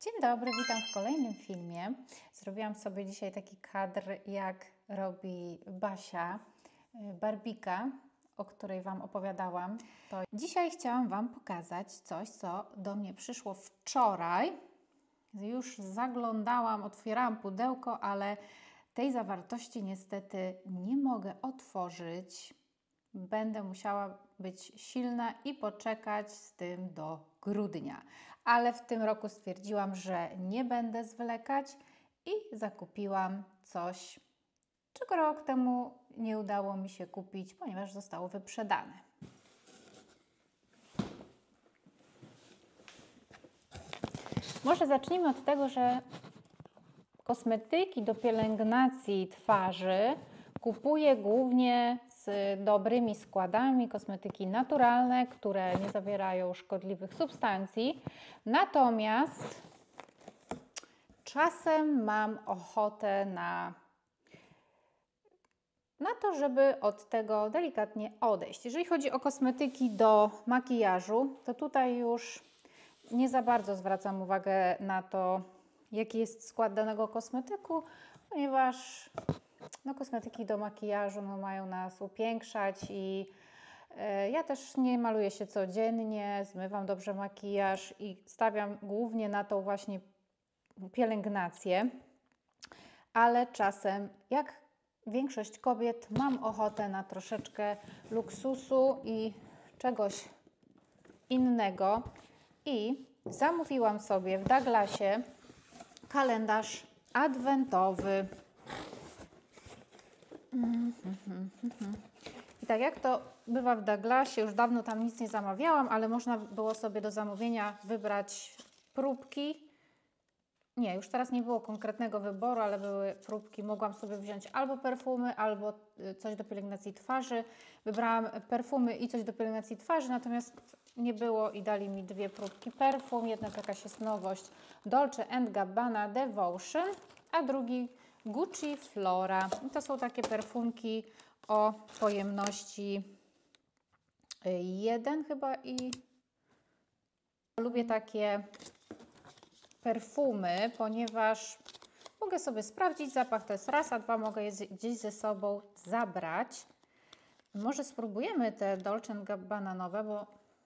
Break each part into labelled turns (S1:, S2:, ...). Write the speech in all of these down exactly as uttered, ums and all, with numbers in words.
S1: Dzień dobry, witam w kolejnym filmie. Zrobiłam sobie dzisiaj taki kadr, jak robi Basia, Barbika, o której Wam opowiadałam. To dzisiaj chciałam Wam pokazać coś, co do mnie przyszło wczoraj. Już zaglądałam, otwierałam pudełko, ale tej zawartości niestety nie mogę otworzyć. Będę musiała być silna i poczekać z tym do grudnia. Ale w tym roku stwierdziłam, że nie będę zwlekać i zakupiłam coś, czego rok temu nie udało mi się kupić, ponieważ zostało wyprzedane. Może zacznijmy od tego, że kosmetyki do pielęgnacji twarzy kupuję głównie z dobrymi składami, kosmetyki naturalne, które nie zawierają szkodliwych substancji. Natomiast czasem mam ochotę na, na to, żeby od tego delikatnie odejść. Jeżeli chodzi o kosmetyki do makijażu, to tutaj już nie za bardzo zwracam uwagę na to, jaki jest skład danego kosmetyku, ponieważ no, kosmetyki do makijażu no, mają nas upiększać i e, ja też nie maluję się codziennie, zmywam dobrze makijaż i stawiam głównie na tą właśnie pielęgnację, ale czasem, jak większość kobiet, mam ochotę na troszeczkę luksusu i czegoś innego i zamówiłam sobie w Douglasie kalendarz adwentowy. I tak jak to bywa w Douglasie, już dawno tam nic nie zamawiałam, ale można było sobie do zamówienia wybrać próbki. Nie, już teraz nie było konkretnego wyboru, ale były próbki. Mogłam sobie wziąć albo perfumy, albo coś do pielęgnacji twarzy. Wybrałam perfumy i coś do pielęgnacji twarzy, natomiast nie było i dali mi dwie próbki perfum. Jedna jakaś jest nowość Dolce and Gabbana Devotion, a drugi Gucci Flora. I to są takie perfumki o pojemności jeden chyba i lubię takie perfumy, ponieważ mogę sobie sprawdzić zapach, to jest raz, a dwa mogę je gdzieś ze sobą zabrać. Może spróbujemy te Dolce and Gabbana nowe, bo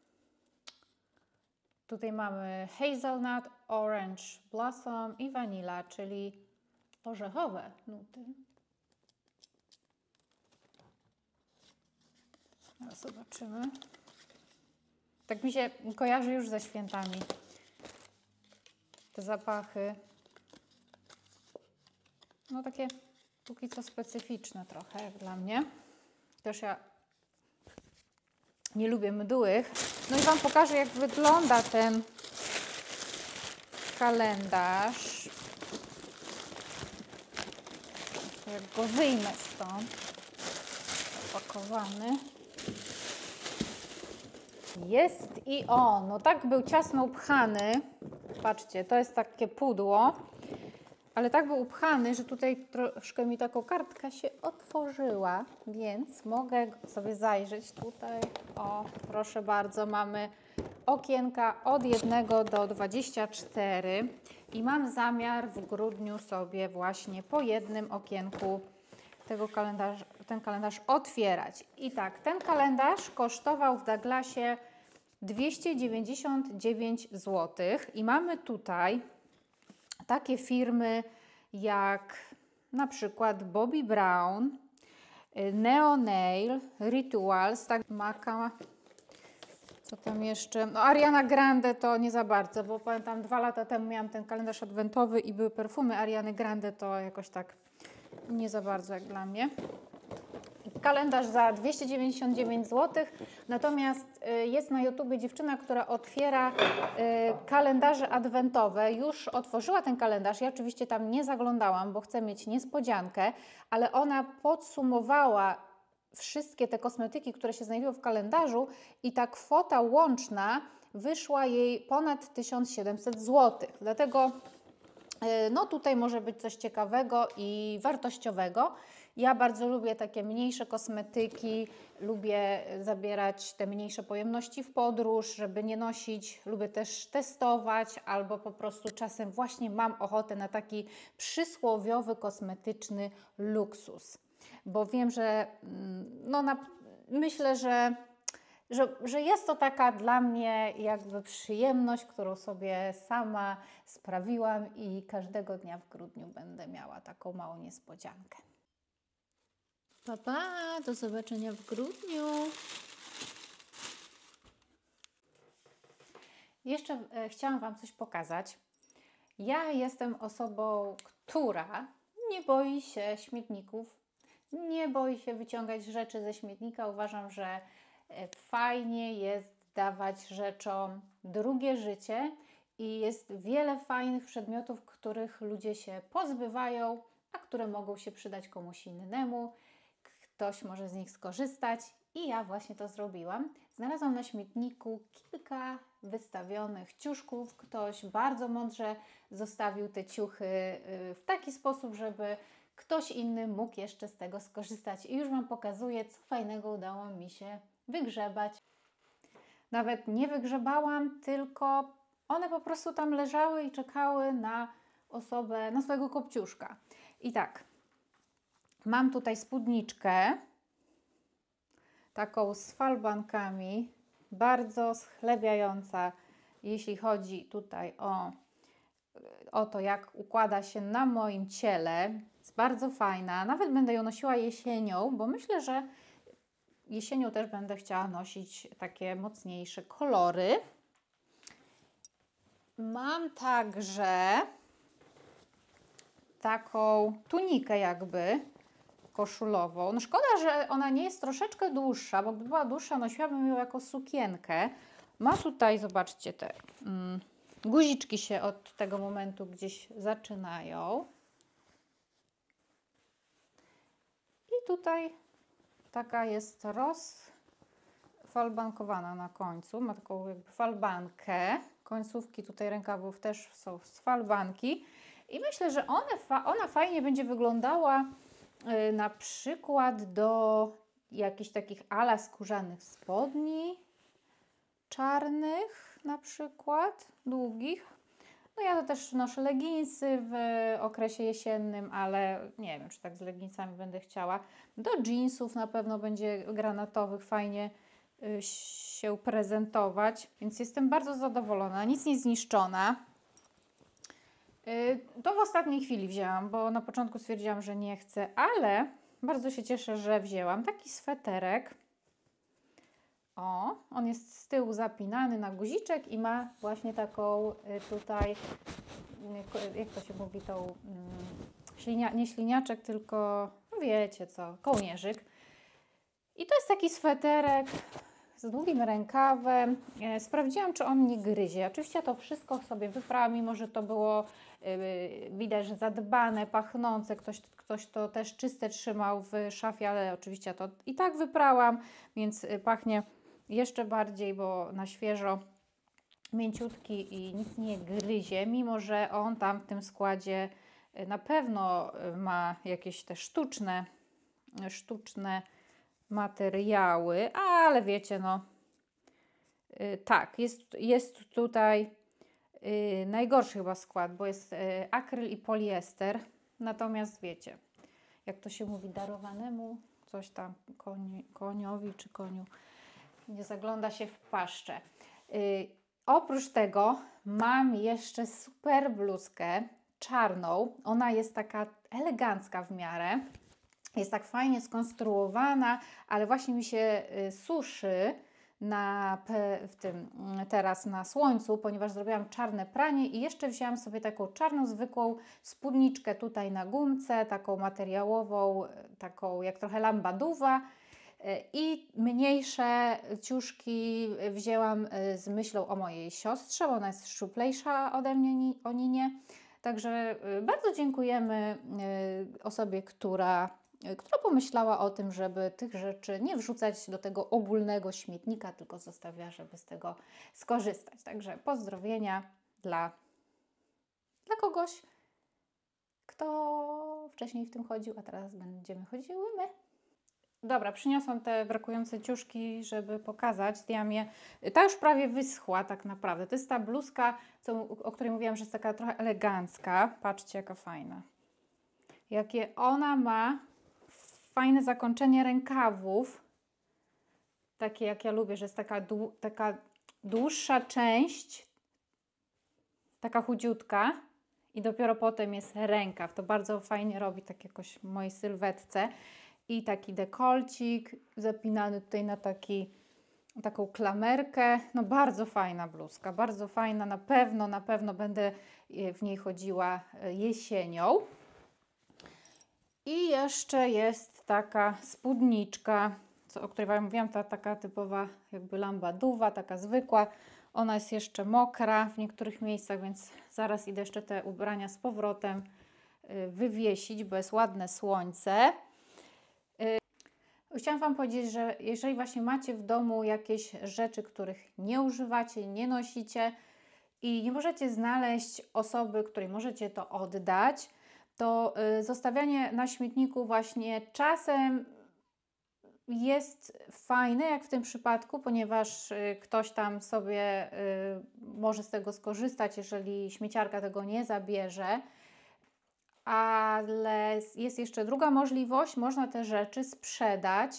S1: tutaj mamy Hazelnut, Orange Blossom i Vanilla, czyli orzechowe nuty. Teraz zobaczymy. Tak mi się kojarzy już ze świętami. Te zapachy. No takie póki co specyficzne trochę jak dla mnie. Też ja nie lubię mdłych. No i Wam pokażę, jak wygląda ten kalendarz. Jak go wyjmę stąd. Opakowany. Jest i on. No tak był ciasno upchany. Patrzcie, to jest takie pudło. Ale tak był upchany, że tutaj troszkę mi taką kartka się otworzyła, więc mogę sobie zajrzeć tutaj. O, proszę bardzo, mamy okienka od jednego do dwudziestu czterech i mam zamiar w grudniu sobie właśnie po jednym okienku tego kalendarz, ten kalendarz otwierać. I tak, ten kalendarz kosztował w Douglasie dwieście dziewięćdziesiąt dziewięć złotych i mamy tutaj takie firmy jak na przykład Bobbi Brown, Neo Nail, Rituals, tak, Maka, co tam jeszcze? No Ariana Grande to nie za bardzo, bo pamiętam dwa lata temu miałam ten kalendarz adwentowy i były perfumy Ariany Grande, to jakoś tak nie za bardzo jak dla mnie. Kalendarz za dwieście dziewięćdziesiąt dziewięć złotych, natomiast jest na YouTubie dziewczyna, która otwiera kalendarze adwentowe. Już otworzyła ten kalendarz, ja oczywiście tam nie zaglądałam, bo chcę mieć niespodziankę, ale ona podsumowała wszystkie te kosmetyki, które się znajdują w kalendarzu i ta kwota łączna wyszła jej ponad tysiąc siedemset złotych. Dlatego no tutaj może być coś ciekawego i wartościowego. Ja bardzo lubię takie mniejsze kosmetyki, lubię zabierać te mniejsze pojemności w podróż, żeby nie nosić. Lubię też testować albo po prostu czasem właśnie mam ochotę na taki przysłowiowy, kosmetyczny luksus. Bo wiem, że no na, myślę, że że, że jest to taka dla mnie jakby przyjemność, którą sobie sama sprawiłam i każdego dnia w grudniu będę miała taką małą niespodziankę. Pa, pa, do zobaczenia w grudniu. Jeszcze e, chciałam Wam coś pokazać. Ja jestem osobą, która nie boi się śmietników, nie boi się wyciągać rzeczy ze śmietnika. Uważam, że fajnie jest dawać rzeczom drugie życie i jest wiele fajnych przedmiotów, których ludzie się pozbywają, a które mogą się przydać komuś innemu. Ktoś może z nich skorzystać i ja właśnie to zrobiłam. Znalazłam na śmietniku kilka wystawionych ciuszków. Ktoś bardzo mądrze zostawił te ciuchy w taki sposób, żeby ktoś inny mógł jeszcze z tego skorzystać. I już Wam pokazuję, co fajnego udało mi się wygrzebać. Nawet nie wygrzebałam, tylko one po prostu tam leżały i czekały na osobę, na swojego kopciuszka. I tak, mam tutaj spódniczkę, taką z falbankami, bardzo schlebiająca, jeśli chodzi tutaj o, o to, jak układa się na moim ciele. Jest bardzo fajna, nawet będę ją nosiła jesienią, bo myślę, że jesienią też będę chciała nosić takie mocniejsze kolory. Mam także taką tunikę jakby koszulową. No szkoda, że ona nie jest troszeczkę dłuższa, bo gdyby była dłuższa, nosiłabym ją jako sukienkę. Ma tutaj, zobaczcie, te mm, guziczki się od tego momentu gdzieś zaczynają. I tutaj taka jest rozfalbankowana na końcu. Ma taką jakby falbankę. Końcówki tutaj rękawów też są z falbanki. I myślę, że one fa ona fajnie będzie wyglądała yy, na przykład do jakichś takich ala skórzanych spodni czarnych na przykład, długich. No ja to też noszę leginsy w okresie jesiennym, ale nie wiem, czy tak z leginsami będę chciała. Do jeansów na pewno będzie granatowych fajnie y, się prezentować, więc jestem bardzo zadowolona, nic nie zniszczona. Y, to w ostatniej chwili wzięłam, bo na początku stwierdziłam, że nie chcę, ale bardzo się cieszę, że wzięłam taki sweterek. O, on jest z tyłu zapinany na guziczek i ma właśnie taką tutaj, jak to się mówi, tą ślinia, nie śliniaczek, tylko no wiecie co, kołnierzyk. I to jest taki sweterek z długim rękawem. Sprawdziłam, czy on nie gryzie. Oczywiście to wszystko sobie wyprałam, mimo że to było yy, widać, że zadbane, pachnące. Ktoś, ktoś to też czyste trzymał w szafie, ale oczywiście to i tak wyprałam, więc pachnie jeszcze bardziej, bo na świeżo, mięciutki i nic nie gryzie, mimo że on tam w tym składzie na pewno ma jakieś te sztuczne, sztuczne materiały, ale wiecie, no yy, tak, jest, jest tutaj yy, najgorszy chyba skład, bo jest yy, akryl i poliester, natomiast wiecie, jak to się mówi, darowanemu coś tam koni, koniowi czy koniu nie zagląda się w paszczę. Yy, oprócz tego mam jeszcze super bluzkę czarną. Ona jest taka elegancka w miarę. Jest tak fajnie skonstruowana, ale właśnie mi się y, suszy na, w tym, teraz na słońcu, ponieważ zrobiłam czarne pranie i jeszcze wzięłam sobie taką czarną, zwykłą spódniczkę tutaj na gumce, taką materiałową, taką jak trochę lambaduwa. I mniejsze ciuszki wzięłam z myślą o mojej siostrze, ona jest szczuplejsza ode mnie o Ninie. Także bardzo dziękujemy osobie, która, która pomyślała o tym, żeby tych rzeczy nie wrzucać do tego ogólnego śmietnika, tylko zostawiła, żeby z tego skorzystać. Także pozdrowienia dla, dla kogoś, kto wcześniej w tym chodził, a teraz będziemy chodziły my. Dobra, przyniosłam te brakujące ciuszki, żeby pokazać. Zdjęłam je. Ta już prawie wyschła tak naprawdę. To jest ta bluzka, co, o której mówiłam, że jest taka trochę elegancka. Patrzcie, jaka fajna. Jakie ona ma fajne zakończenie rękawów. Takie jak ja lubię, że jest taka, dłu taka dłuższa część, taka chudziutka i dopiero potem jest rękaw. To bardzo fajnie robi tak jakoś w mojej sylwetce. I taki dekolcik zapinany tutaj na taki, taką klamerkę. No bardzo fajna bluzka, bardzo fajna. Na pewno, na pewno będę w niej chodziła jesienią. I jeszcze jest taka spódniczka, co, o której Wam mówiłam, ta taka typowa jakby lambaduwa, taka zwykła. Ona jest jeszcze mokra w niektórych miejscach, więc zaraz idę jeszcze te ubrania z powrotem wywiesić, bo jest ładne słońce. Chciałam Wam powiedzieć, że jeżeli właśnie macie w domu jakieś rzeczy, których nie używacie, nie nosicie i nie możecie znaleźć osoby, której możecie to oddać, to zostawianie na śmietniku właśnie czasem jest fajne, jak w tym przypadku, ponieważ ktoś tam sobie może z tego skorzystać, jeżeli śmieciarka tego nie zabierze. Ale jest jeszcze druga możliwość, można te rzeczy sprzedać.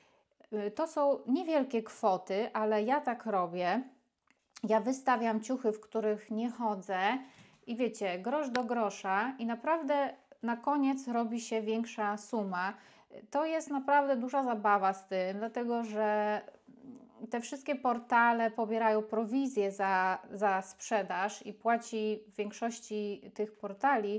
S1: To są niewielkie kwoty, ale ja tak robię. Ja wystawiam ciuchy, w których nie chodzę i wiecie, grosz do grosza i naprawdę na koniec robi się większa suma. To jest naprawdę duża zabawa z tym, dlatego że te wszystkie portale pobierają prowizję za, za sprzedaż i płaci w większości tych portali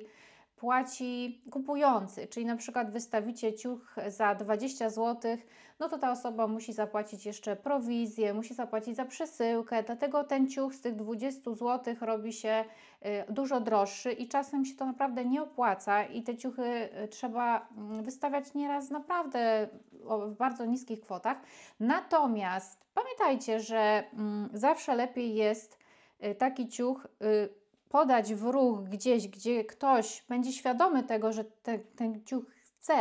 S1: płaci kupujący, czyli na przykład wystawicie ciuch za dwadzieścia złotych, no to ta osoba musi zapłacić jeszcze prowizję, musi zapłacić za przesyłkę, dlatego ten ciuch z tych dwudziestu złotych robi się y, dużo droższy i czasem się to naprawdę nie opłaca i te ciuchy trzeba wystawiać nieraz naprawdę w bardzo niskich kwotach. Natomiast pamiętajcie, że y, zawsze lepiej jest y, taki ciuch y, podać w ruch gdzieś, gdzie ktoś będzie świadomy tego, że te, ten ciuch chce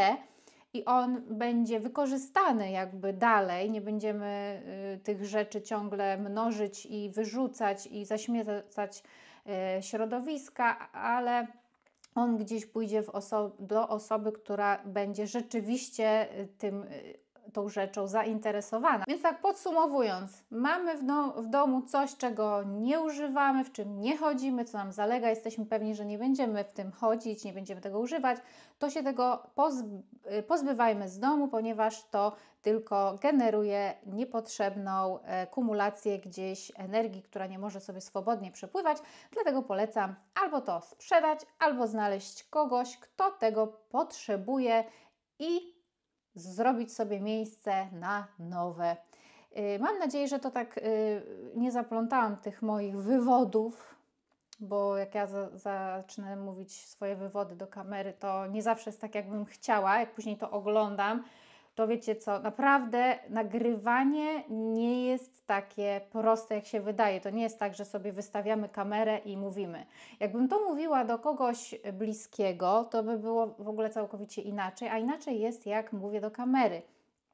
S1: i on będzie wykorzystany jakby dalej, nie będziemy y, tych rzeczy ciągle mnożyć i wyrzucać i zaśmiecać y, środowiska, ale on gdzieś pójdzie w oso do osoby, która będzie rzeczywiście y, tym y, tą rzeczą zainteresowana. Więc tak podsumowując, mamy w, no, w domu coś, czego nie używamy, w czym nie chodzimy, co nam zalega, jesteśmy pewni, że nie będziemy w tym chodzić, nie będziemy tego używać, to się tego pozb pozbywajmy z domu, ponieważ to tylko generuje niepotrzebną e, kumulację gdzieś energii, która nie może sobie swobodnie przepływać, dlatego polecam albo to sprzedać, albo znaleźć kogoś, kto tego potrzebuje i zrobić sobie miejsce na nowe. Mam nadzieję, że to tak nie zaplątałam tych moich wywodów, bo jak ja za, zacznę mówić swoje wywody do kamery, to nie zawsze jest tak, jakbym chciała. Jak później to oglądam, to wiecie co, naprawdę nagrywanie nie jest takie proste, jak się wydaje. To nie jest tak, że sobie wystawiamy kamerę i mówimy. Jakbym to mówiła do kogoś bliskiego, to by było w ogóle całkowicie inaczej, a inaczej jest, jak mówię do kamery.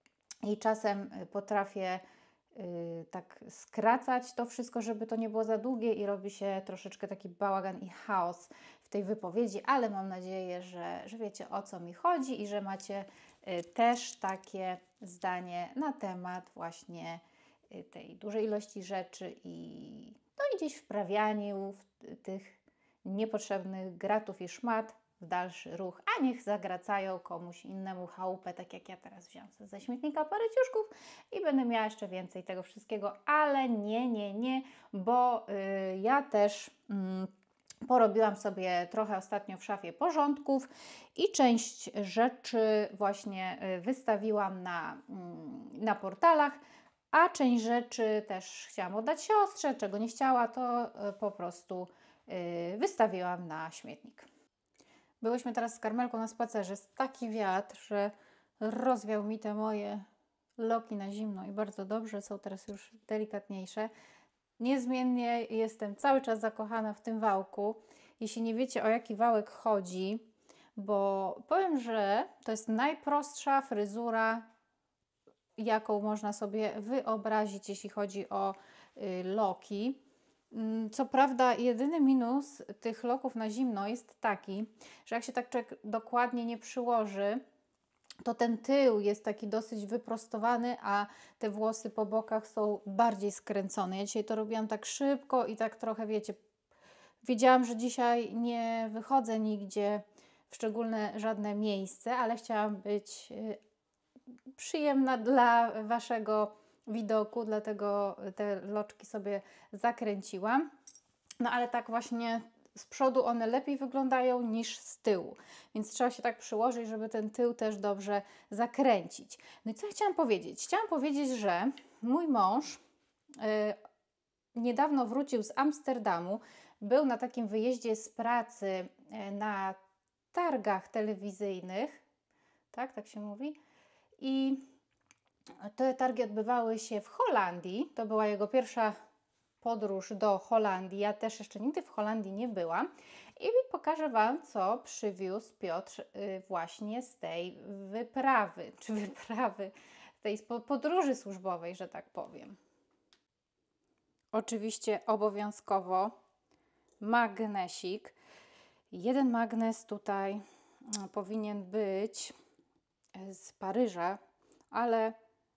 S1: I czasem potrafię yy, tak skracać to wszystko, żeby to nie było za długie i robi się troszeczkę taki bałagan i chaos w tej wypowiedzi, ale mam nadzieję, że, że wiecie, o co mi chodzi i że macie też takie zdanie na temat właśnie tej dużej ilości rzeczy i, no i gdzieś wprawianiu w tych niepotrzebnych gratów i szmat w dalszy ruch, a niech zagracają komuś innemu chałupę, tak jak ja teraz wziąłem ze śmietnika parę ciuszków i będę miała jeszcze więcej tego wszystkiego, ale nie, nie, nie, bo yy, ja też... Yy, Porobiłam sobie trochę ostatnio w szafie porządków i część rzeczy właśnie wystawiłam na, na portalach, a część rzeczy też chciałam oddać siostrze, czego nie chciała, to po prostu wystawiłam na śmietnik. Byłyśmy teraz z Karmelką na spacerze, jest taki wiatr, że rozwiał mi te moje loki na zimno i bardzo dobrze, są teraz już delikatniejsze. Niezmiennie jestem cały czas zakochana w tym wałku. Jeśli nie wiecie, o jaki wałek chodzi, bo powiem, że to jest najprostsza fryzura, jaką można sobie wyobrazić, jeśli chodzi o y, loki. Co prawda, jedyny minus tych loków na zimno jest taki, że jak się tak człowiek dokładnie nie przyłoży, to ten tył jest taki dosyć wyprostowany, a te włosy po bokach są bardziej skręcone. Ja dzisiaj to robiłam tak szybko i tak trochę, wiecie, wiedziałam, że dzisiaj nie wychodzę nigdzie w szczególne żadne miejsce, ale chciałam być przyjemna dla Waszego widoku, dlatego te loczki sobie zakręciłam. No ale tak właśnie z przodu one lepiej wyglądają niż z tyłu, więc trzeba się tak przyłożyć, żeby ten tył też dobrze zakręcić. No i co ja chciałam powiedzieć? Chciałam powiedzieć, że mój mąż yy, niedawno wrócił z Amsterdamu, był na takim wyjeździe z pracy yy, na targach telewizyjnych, tak, tak się mówi, i te targi odbywały się w Holandii. To była jego pierwsza podróż do Holandii. Ja też jeszcze nigdy w Holandii nie byłam. I pokażę Wam, co przywiózł Piotr właśnie z tej wyprawy, czy wyprawy, tej podróży służbowej, że tak powiem. Oczywiście obowiązkowo magnesik. Jeden magnes tutaj powinien być z Paryża, ale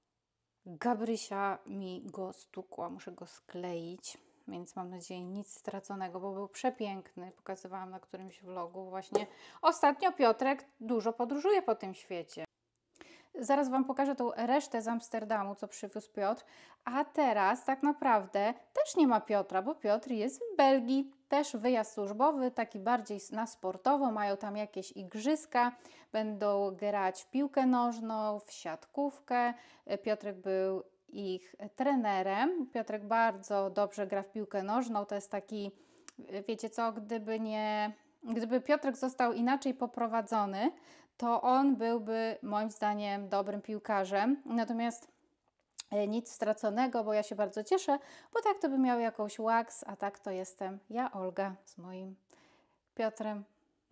S1: Gabrysia mi go stukła, muszę go skleić, więc mam nadzieję nic straconego, bo był przepiękny. Pokazywałam na którymś vlogu właśnie. Ostatnio Piotrek dużo podróżuje po tym świecie. Zaraz Wam pokażę tą resztę z Amsterdamu, co przywiózł Piotr, a teraz tak naprawdę też nie ma Piotra, bo Piotr jest w Belgii. Też wyjazd służbowy, taki bardziej na sportowo, mają tam jakieś igrzyska, będą grać w piłkę nożną, w siatkówkę. Piotrek był ich trenerem. Piotrek bardzo dobrze gra w piłkę nożną, to jest taki, wiecie co, gdyby nie, gdyby Piotrek został inaczej poprowadzony, to on byłby moim zdaniem dobrym piłkarzem. Natomiast nic straconego, bo ja się bardzo cieszę, bo tak to by miał jakąś łaks, a tak to jestem ja, Olga, z moim Piotrem.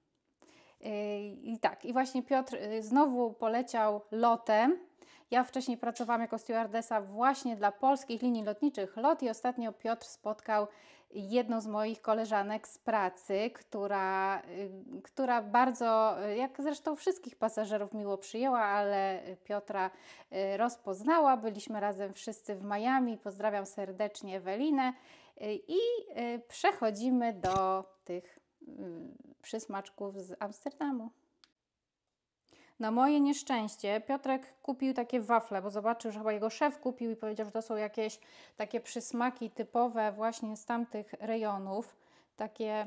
S1: I tak, i właśnie Piotr znowu poleciał lotem. Ja wcześniej pracowałam jako stewardessa właśnie dla polskich linii lotniczych LOT i ostatnio Piotr spotkał jedną z moich koleżanek z pracy, która, która bardzo, jak zresztą wszystkich pasażerów miło przyjęła, ale Piotra rozpoznała. Byliśmy razem wszyscy w Miami. Pozdrawiam serdecznie Ewelinę i przechodzimy do tych przysmaczków z Amsterdamu. Na moje nieszczęście Piotrek kupił takie wafle, bo zobaczył, że chyba jego szef kupił i powiedział, że to są jakieś takie przysmaki typowe właśnie z tamtych rejonów. Takie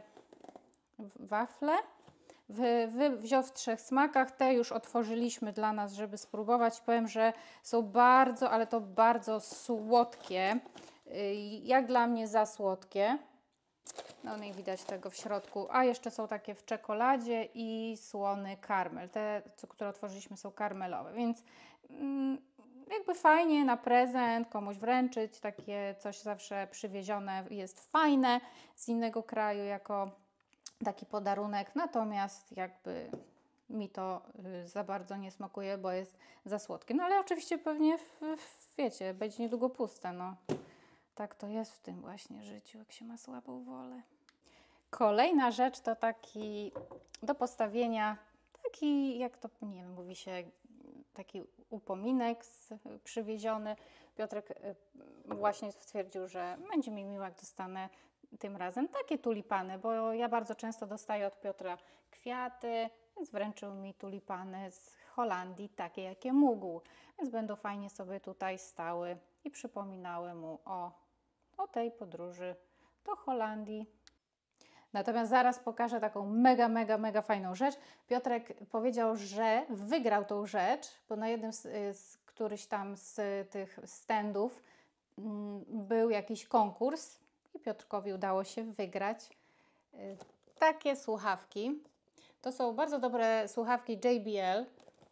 S1: wafle. Wy, wy, wziął w trzech smakach. Te już otworzyliśmy dla nas, żeby spróbować. Powiem, że są bardzo, ale to bardzo słodkie. Jak dla mnie za słodkie. No nie widać tego w środku. A jeszcze są takie w czekoladzie i słony karmel. Te, co, które otworzyliśmy, są karmelowe, więc mm, jakby fajnie na prezent komuś wręczyć. Takie coś zawsze przywiezione jest fajne z innego kraju jako taki podarunek. Natomiast jakby mi to y, za bardzo nie smakuje, bo jest za słodkie. No ale oczywiście pewnie, w, w, wiecie, będzie niedługo puste, no. Tak to jest w tym właśnie życiu, jak się ma słabą wolę. Kolejna rzecz to taki do postawienia, taki, jak to, nie wiem, mówi się, taki upominek z, przywieziony. Piotrek właśnie stwierdził, że będzie mi miło, jak dostanę tym razem takie tulipany, bo ja bardzo często dostaję od Piotra kwiaty, więc wręczył mi tulipany z Holandii, takie jakie mógł. Więc będą fajnie sobie tutaj stały i przypominały mu o, o tej podróży do Holandii. Natomiast zaraz pokażę taką mega, mega, mega fajną rzecz. Piotrek powiedział, że wygrał tą rzecz, bo na jednym z, z któryś tam z tych standów m, był jakiś konkurs i Piotrkowi udało się wygrać y, takie słuchawki. To są bardzo dobre słuchawki J B L,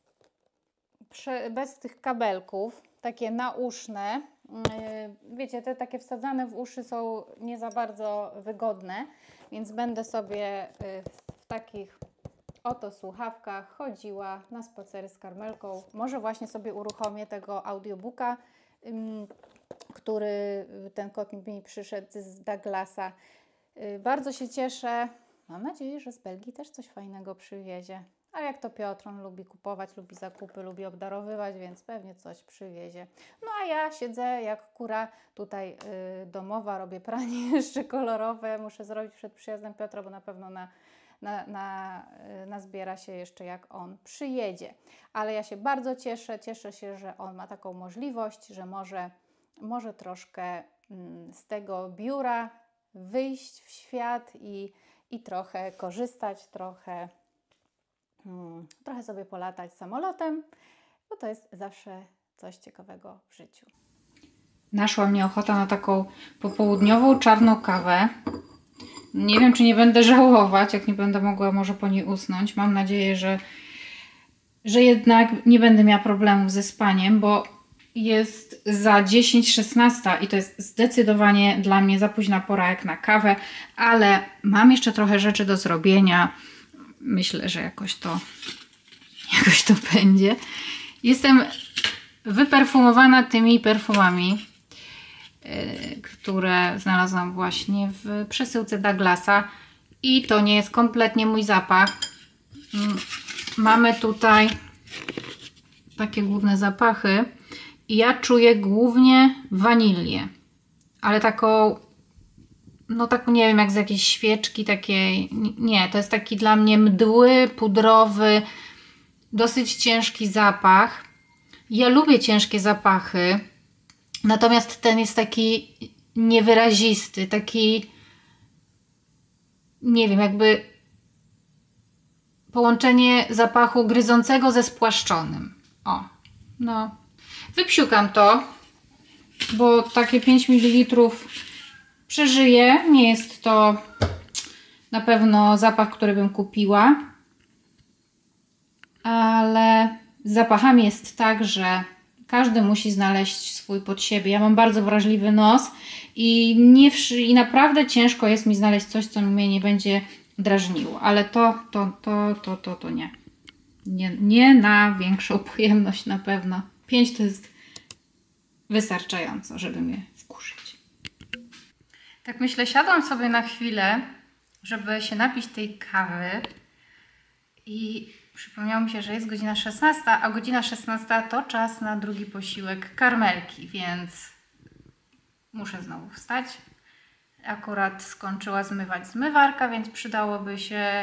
S1: Prze, bez tych kabelków, takie nauszne. Wiecie, te takie wsadzane w uszy są nie za bardzo wygodne, więc będę sobie w takich oto słuchawkach chodziła na spacery z Karmelką. Może właśnie sobie uruchomię tego audiobooka, ym, który ten kot mi przyszedł z Douglasa. Yy, bardzo się cieszę. Mam nadzieję, że z Belgii też coś fajnego przywiezie. Ale jak to Piotr, on lubi kupować, lubi zakupy, lubi obdarowywać, więc pewnie coś przywiezie. No a ja siedzę jak kura tutaj yy, domowa, robię pranie jeszcze kolorowe. Muszę zrobić przed przyjazdem Piotra, bo na pewno na, na, na, yy, nazbiera się jeszcze jak on przyjedzie. Ale ja się bardzo cieszę, cieszę się, że on ma taką możliwość, że może, może troszkę yy, z tego biura wyjść w świat i, i trochę korzystać, trochę Hmm, trochę sobie polatać samolotem, bo to jest zawsze coś ciekawego w życiu. Naszła mnie ochota na taką popołudniową czarną kawę. Nie wiem, czy nie będę żałować, jak nie będę mogła może po niej usnąć. Mam nadzieję, że, że jednak nie będę miała problemów ze spaniem, bo jest za dziesięć szesnaście i to jest zdecydowanie dla mnie za późna pora jak na kawę, ale mam jeszcze trochę rzeczy do zrobienia. Myślę, że jakoś to, jakoś to będzie. Jestem wyperfumowana tymi perfumami, yy, które znalazłam właśnie w przesyłce Douglasa. I to nie jest kompletnie mój zapach. Yy, mamy tutaj takie główne zapachy. I ja czuję głównie wanilię. Ale taką... No tak nie wiem, jak z jakiejś świeczki takiej, nie, to jest taki dla mnie mdły, pudrowy, dosyć ciężki zapach. Ja lubię ciężkie zapachy, natomiast ten jest taki niewyrazisty, taki, nie wiem, jakby połączenie zapachu gryzącego ze spłaszczonym. O, no, wypsiukam to, bo takie pięć mililitrów przeżyję. Nie jest to na pewno zapach, który bym kupiła. Ale z zapachami jest tak, że każdy musi znaleźć swój pod siebie. Ja mam bardzo wrażliwy nos i, nie, i naprawdę ciężko jest mi znaleźć coś, co mnie nie będzie drażniło. Ale to, to, to, to, to, to nie. nie. Nie na większą pojemność na pewno. pięć to jest wystarczająco, żeby mnie wkurzyć. Tak myślę, siadłam sobie na chwilę, żeby się napić tej kawy i przypomniało mi się, że jest godzina szesnasta, a godzina szesnasta to czas na drugi posiłek Karmelki, więc muszę znowu wstać. Akurat skończyła zmywać zmywarka, więc przydałoby się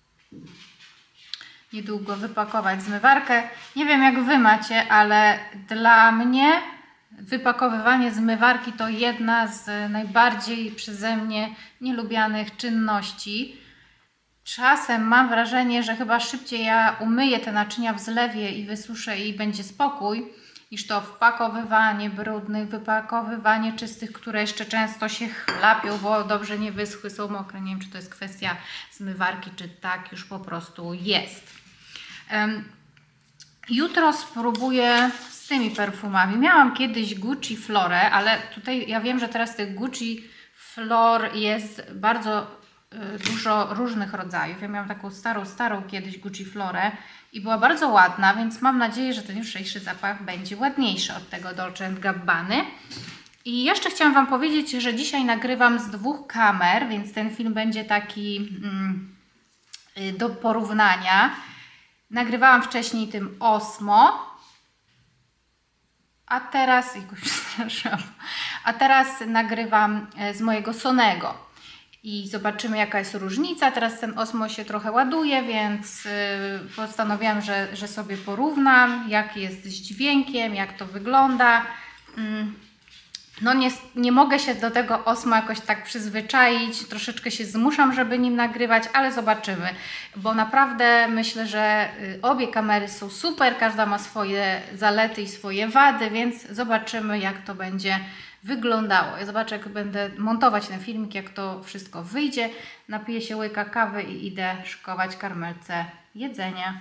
S1: niedługo wypakować zmywarkę. Nie wiem, jak Wy macie, ale dla mnie wypakowywanie zmywarki to jedna z najbardziej przeze mnie nielubianych czynności. Czasem mam wrażenie, że chyba szybciej ja umyję te naczynia w zlewie i wysuszę i będzie spokój, niż to wpakowywanie brudnych, wypakowywanie czystych, które jeszcze często się chlapią, bo dobrze nie wyschły, są mokre. Nie wiem, czy to jest kwestia zmywarki, czy tak już po prostu jest. Um, jutro spróbuję z tymi perfumami. Miałam kiedyś Gucci Florę, ale tutaj ja wiem, że teraz tych Gucci Flor jest bardzo dużo różnych rodzajów. Ja miałam taką starą, starą kiedyś Gucci Florę i była bardzo ładna, więc mam nadzieję, że ten jutrzejszy zapach będzie ładniejszy od tego Dolce and Gabbany. I jeszcze chciałam Wam powiedzieć, że dzisiaj nagrywam z dwóch kamer, więc ten film będzie taki mm, do porównania. Nagrywałam wcześniej tym Osmo, a teraz, a teraz nagrywam z mojego Sonego. I zobaczymy, jaka jest różnica. Teraz ten Osmo się trochę ładuje, więc yy, postanowiłam, że, że sobie porównam, jak jest z dźwiękiem, jak to wygląda. Yy. No nie, nie mogę się do tego Osmo jakoś tak przyzwyczaić. Troszeczkę się zmuszam, żeby nim nagrywać, ale zobaczymy. Bo naprawdę myślę, że yy, obie kamery są super. Każda ma swoje zalety i swoje wady, więc zobaczymy, jak to będzie wyglądało. Ja zobaczę, jak będę montować ten filmik, jak to wszystko wyjdzie. Napiję się łyka kawy i idę szykować Karmelce jedzenie.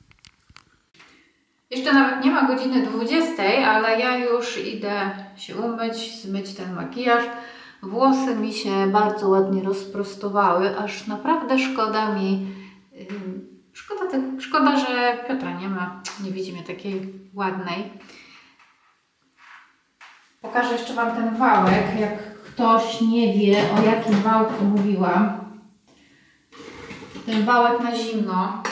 S1: Jeszcze nawet nie ma godziny dwudziestej, ale ja już idę się umyć, zmyć ten makijaż. Włosy mi się bardzo ładnie rozprostowały, aż naprawdę szkoda mi Szkoda, te, szkoda, że Piotra nie ma, nie widzimy takiej ładnej. Pokażę jeszcze Wam ten wałek, jak ktoś nie wie, o jakim wałku mówiłam. Ten wałek na zimno.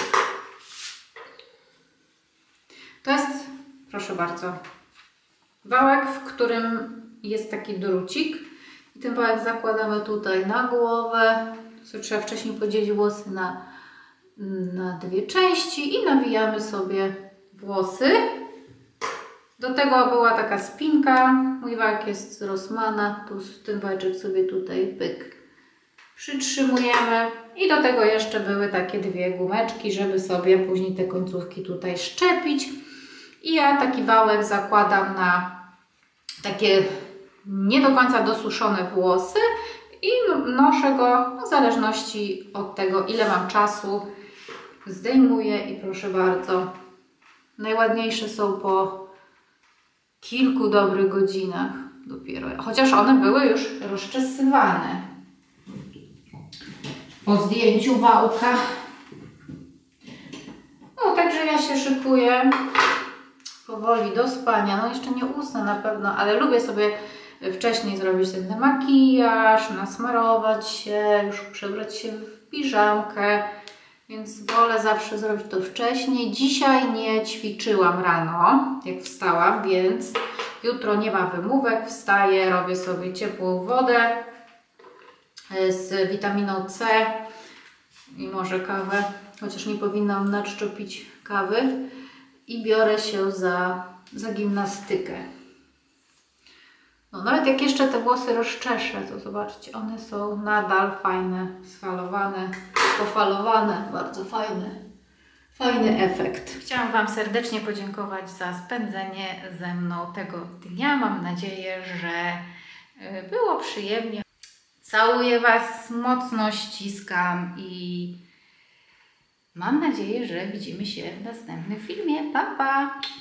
S1: To jest, proszę bardzo, wałek, w którym jest taki drucik. I ten wałek zakładamy tutaj na głowę. So, trzeba wcześniej podzielić włosy na, na dwie części i nawijamy sobie włosy. Do tego była taka spinka. Mój wałek jest z Rossmana. Tu ten wałeczek sobie tutaj pyk przytrzymujemy. I do tego jeszcze były takie dwie gumeczki, żeby sobie później te końcówki tutaj szczepić. I ja taki wałek zakładam na takie nie do końca dosuszone włosy i noszę go w zależności od tego, ile mam czasu. Zdejmuję i proszę bardzo, najładniejsze są po kilku dobrych godzinach dopiero, chociaż one były już rozczesywane po zdjęciu wałka. No także ja się szykuję powoli do spania. No jeszcze nie usnę na pewno, ale lubię sobie wcześniej zrobić ten makijaż, nasmarować się, już przebrać się w piżamkę, więc wolę zawsze zrobić to wcześniej. Dzisiaj nie ćwiczyłam rano, jak wstałam, więc jutro nie ma wymówek. Wstaję, robię sobie ciepłą wodę z witaminą C i może kawę, chociaż nie powinnam na czczo pić kawy. I biorę się za, za gimnastykę. No nawet jak jeszcze te włosy rozczeszę, to zobaczcie, one są nadal fajne, sfalowane, pofalowane, bardzo fajne, fajny efekt. Chciałam Wam serdecznie podziękować za spędzenie ze mną tego dnia. Mam nadzieję, że było przyjemnie. Całuję Was, mocno ściskam i mam nadzieję, że widzimy się w następnym filmie. Pa, pa!